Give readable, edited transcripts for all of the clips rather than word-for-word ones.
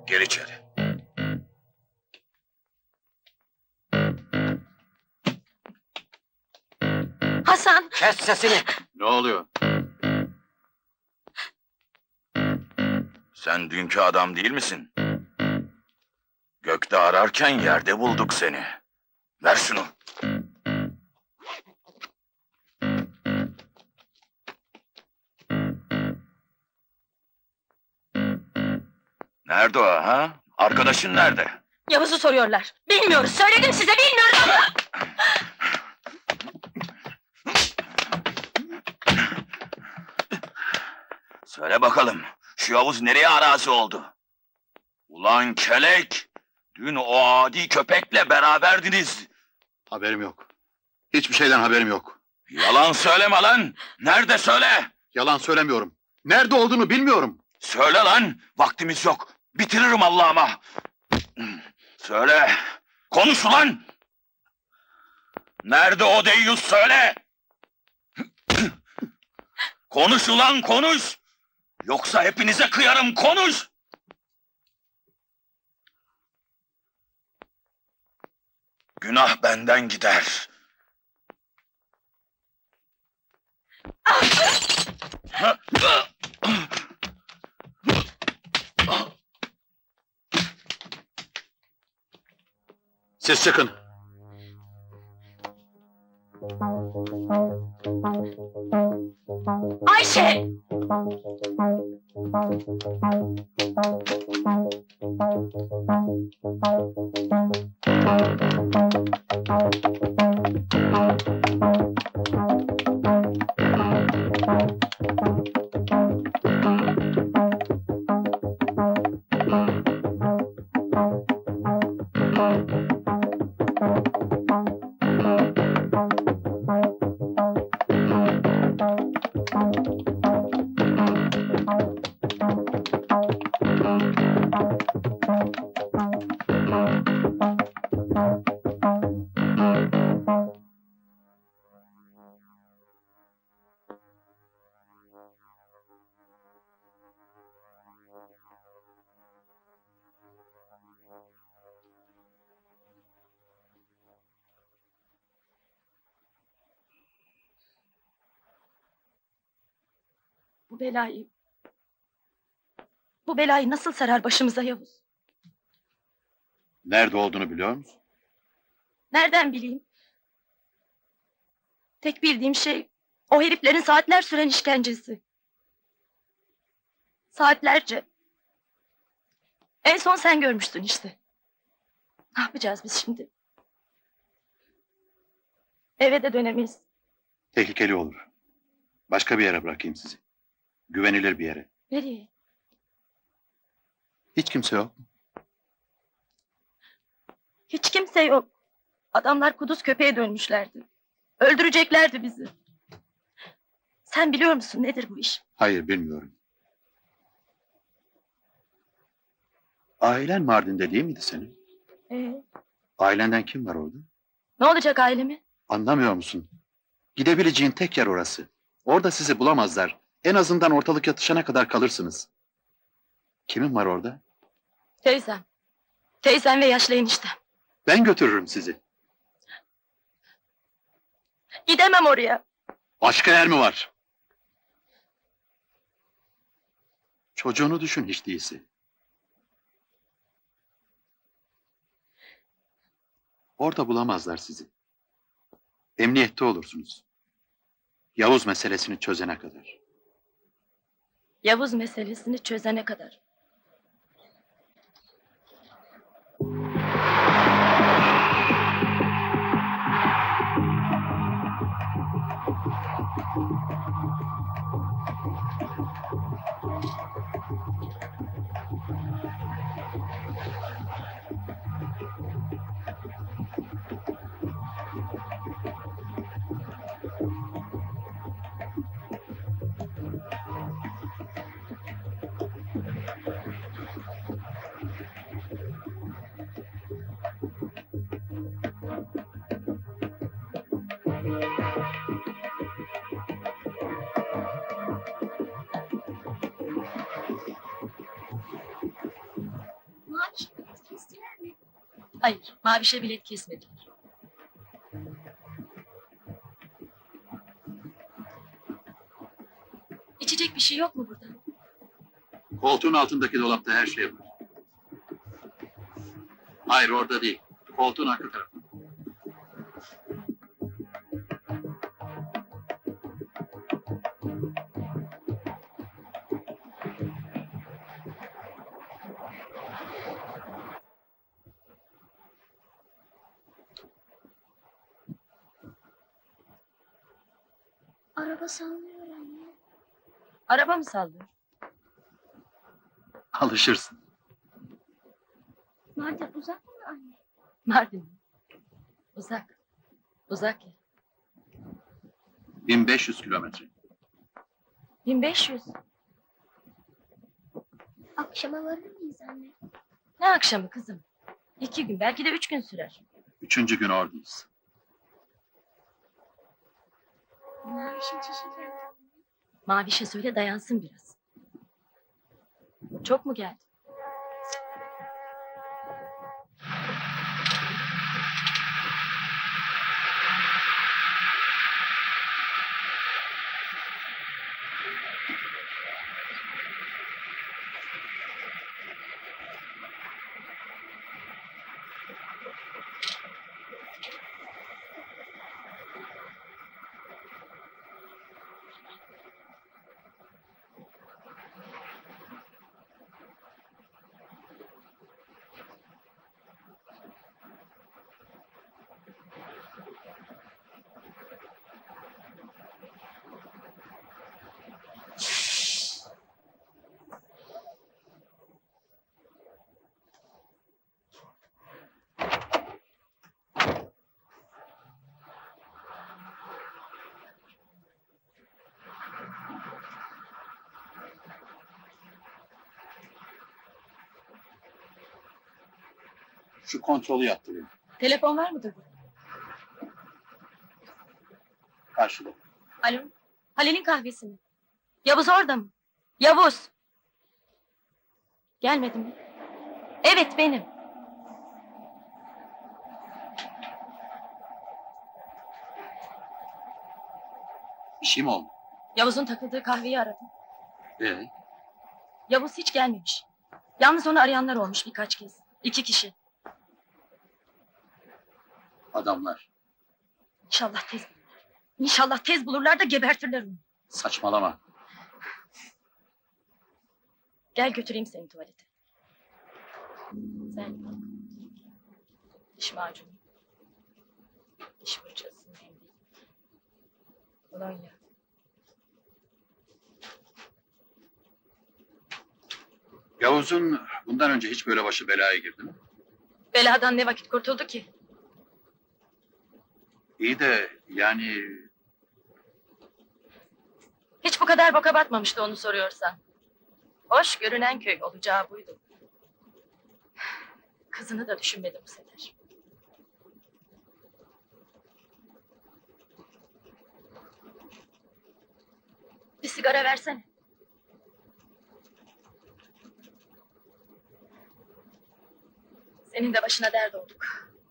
Gir içeri. Hasan! Kes sesini! Ne oluyor? Sen dünkü adam değil misin? Gökte ararken yerde bulduk seni. Ver şunu. Nerede o ha? Arkadaşın nerede? Yavuz'u soruyorlar. Bilmiyoruz, söyledim size, bilmiyoruz ama... Söyle bakalım, şu Yavuz nereye arazi oldu? Ulan kelek! Dün o adi köpekle beraberdiniz. Haberim yok. Hiçbir şeyden haberim yok. Yalan söyleme lan! Nerede söyle! Yalan söylemiyorum. Nerede olduğunu bilmiyorum. Söyle lan! Vaktimiz yok. Bitiririm Allah'ıma. Söyle! Konuş ulan! Nerede o deyyus söyle! Konuş ulan konuş! Yoksa hepinize kıyarım, konuş! Günah benden gider. Siz çıkın. Ayşe! Bu belayı nasıl sarar başımıza Yavuz? Nerede olduğunu biliyor musun? Nereden bileyim? Tek bildiğim şey o heriflerin saatler süren işkencesi. Saatlerce. En son sen görmüştün işte. Ne yapacağız biz şimdi? Eve de dönemeyiz. Tehlikeli olur. Başka bir yere bırakayım sizi. Güvenilir bir yere. Nereye? Hiç kimse yok mu? Hiç kimse yok. Adamlar kuduz köpeğe dönmüşlerdi. Öldüreceklerdi bizi. Sen biliyor musun nedir bu iş? Hayır, bilmiyorum. Ailen Mardin'de değil miydi senin? Ailenden kim var orada? Ne olacak ailemi? Anlamıyor musun? Gidebileceğin tek yer orası. Orada sizi bulamazlar. En azından ortalık yatışana kadar kalırsınız. Kimin var orada? Teyzem. Teyzem ve yaşlı eniştem. Ben götürürüm sizi. Gidemem oraya. Başka yer mi var? Çocuğunu düşün hiç değilse. Orada bulamazlar sizi. Emniyette olursunuz. Yavuz meselesini çözene kadar. Yavuz meselesini çözene kadar. Hayır, Maviş'e bilet kesmediler. İçecek bir şey yok mu burada? Koltuğun altındaki dolapta her şey var. Hayır, orada değil. Koltuğun arka tarafında. Araba sallıyor anne. Araba mı sallıyor? Alışırsın. Mardin uzak mı anne? Mardin mi? Uzak. Uzak ya. 1500 kilometre. 1500. Akşama varır mıyız anne? Ne akşamı kızım? 2 gün, belki de 3 gün sürer. 3. gün oradayız. Maviş'in çişi geldi. Maviş'e söyle dayansın biraz. Çok mu geldi? Şu kontrolü yaptırayım. Telefon var mıdır burada? Karşıda. Alo? Halil'in kahvesi mi? Yavuz orada mı? Yavuz! Gelmedi mi? Evet, benim. Bir şey mi oldu? Yavuz'un takıldığı kahveyi aradım. Ee, Yavuz hiç gelmemiş. Yalnız onu arayanlar olmuş birkaç kez. 2 kişi. adamlar. İnşallah tez bulurlar. İnşallah tez bulurlar da gebertirler onu. Saçmalama. Gel götüreyim seni tuvalete. Sen diş macunu, diş fırçası, mendil, kolonya. Yavuz'un bundan önce hiç böyle başı belaya girdi mi? Beladan ne vakit kurtuldu ki? İyi de yani Hiç bu kadar boka batmamıştı onu soruyorsan. Hoş görünen köy olacağı buydu. Kızını da düşünmedi bu sefer. Bir sigara versene. Senin de başına dert olduk.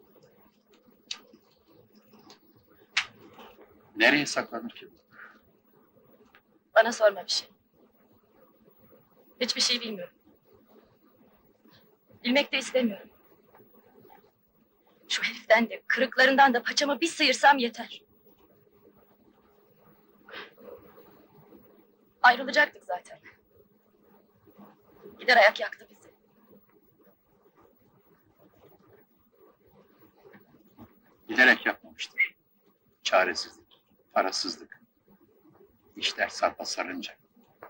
nereye saklanır ki bu? Bana sorma bir şey. Hiçbir şey bilmiyorum. Bilmek de istemiyorum. Şu heriften de, kırıklarından da paçamı bir sıyırsam yeter. Ayrılacaktık zaten. Gider ayak yaktı bizi. Bilerek yapmamıştır. Çaresizlik, parasızlık. İşler sarpa sarınca.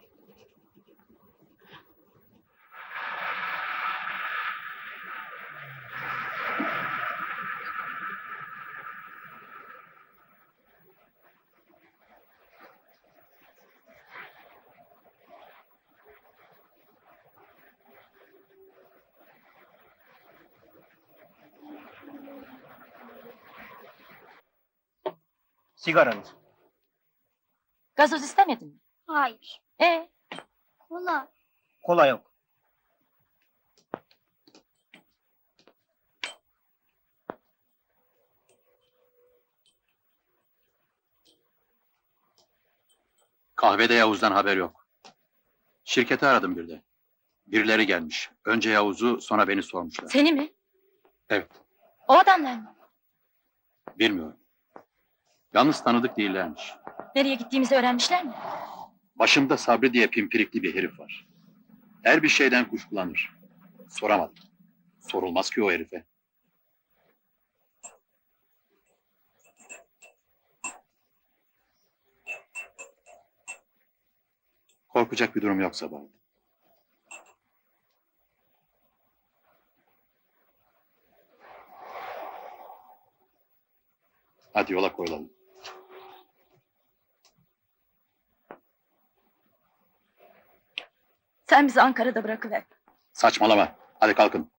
Sigaranız. Gazoz istemedin mi? Hayır. Kola. Kola yok. Kahvede Yavuz'dan haber yok. Şirketi aradım bir de. Birileri gelmiş. Önce Yavuz'u, sonra beni sormuşlar. Seni mi? Evet, O adamlar mı? bilmiyorum. Yalnız tanıdık değillermiş. Nereye gittiğimizi öğrenmişler mi? Başımda Sabri diye pimpirikli bir herif var. Her bir şeyden kuşkulanır. Soramadım. Sorulmaz ki o herife. Korkacak bir durum yok Sabah. Hadi yola koyulalım. Sen bizi Ankara'da bırakıver. Saçmalama. Hadi kalkın.